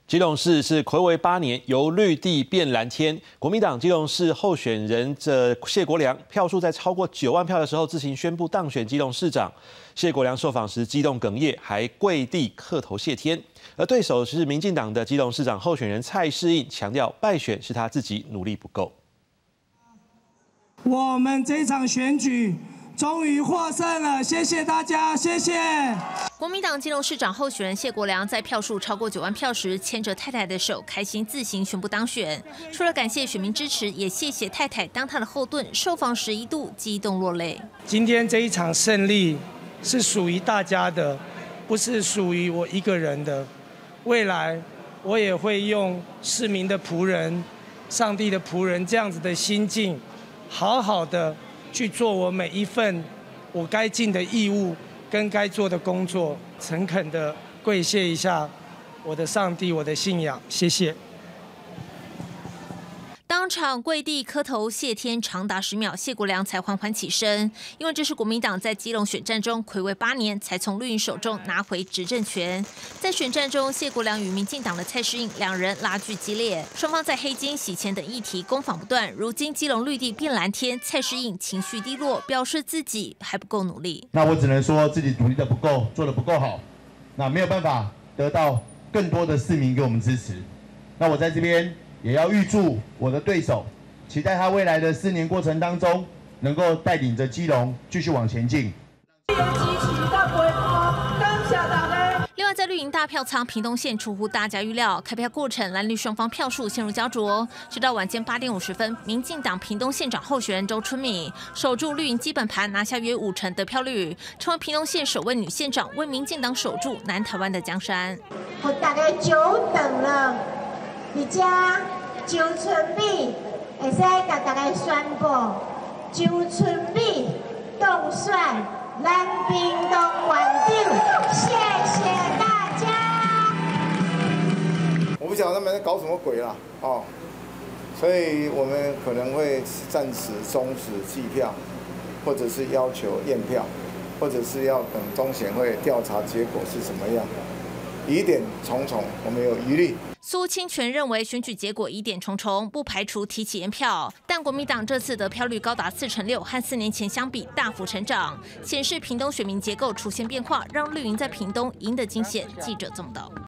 基隆市是睽违8年由绿地变蓝天，国民党基隆市候选人谢国良票数在超过9万票的时候自行宣布当选基隆市长。谢国良受访时激动哽咽，还跪地磕头谢天。而对手是民进党的基隆市长候选人蔡适应，强调败选是他自己努力不够。 我们这场选举终于获胜了，谢谢大家，谢谢。 国民党基隆市长候选人谢国良在票数超过9万票时，牵着太太的手，开心自行宣布当选。除了感谢选民支持，也谢谢太太当他的后盾。受访时一度激动落泪。 今天这一场胜利是属于大家的，不是属于我一个人的。未来我也会用市民的仆人、上帝的仆人这样子的心境，好好的去做我每一份我该尽的义务跟该做的工作，诚恳的跪谢一下我的上帝，我的信仰，谢谢。 当场跪地磕头谢天，长达10秒，谢国良才缓缓起身，因为这是国民党在基隆选战中睽违8年才从绿营手中拿回执政权。在选战中，谢国良与民进党的蔡适应两人拉锯激烈，双方在黑金、洗钱等议题攻防不断。如今基隆绿地变蓝天，蔡适应情绪低落，表示自己还不够努力。 那我只能说自己努力的不够，做的不够好，那没有办法得到更多的市民给我们支持。那我在这边也要预祝我的对手，期待他未来的4年过程当中，能够带领着基隆继续往前进。 另外，在绿营大票仓屏东县出乎大家预料，开票过程蓝绿双方票数陷入焦灼，直到晚间8点50分，民进党屏东县长候选人周春米守住绿营基本盘，拿下约50%得票率，成为屏东县首位女县长，为民进党守住南台湾的江山。 我大概久等了。而且周春米会使甲大家宣布，周春米当选咱屏东县长，谢谢大家。 我不晓得他们在搞什么鬼啦，所以我们可能会暂时终止计票，或者是要求验票，或者是要等中选会调查结果是怎么样，疑点重重，我们有疑虑。 苏清泉认为选举结果疑点重重，不排除提起验票，但国民党这次得票率高达46%，和4年前相比大幅成长，显示屏东选民结构出现变化，让绿营在屏东赢得惊险。记者这么道。